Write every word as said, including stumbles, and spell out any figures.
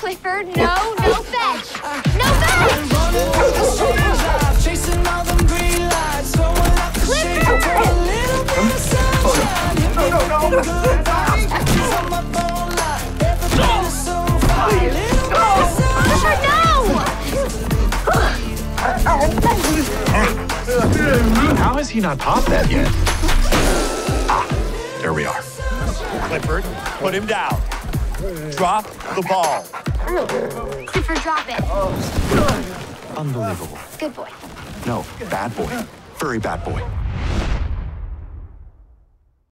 Clifford, no, no fetch! No fetch! Clifford! No, no, no! Clifford, no! How has he not popped that yet? Ah, there we are. Clifford, put him down. Drop the ball. Clifford, drop it. Unbelievable. Good boy. No, bad boy. Very bad boy.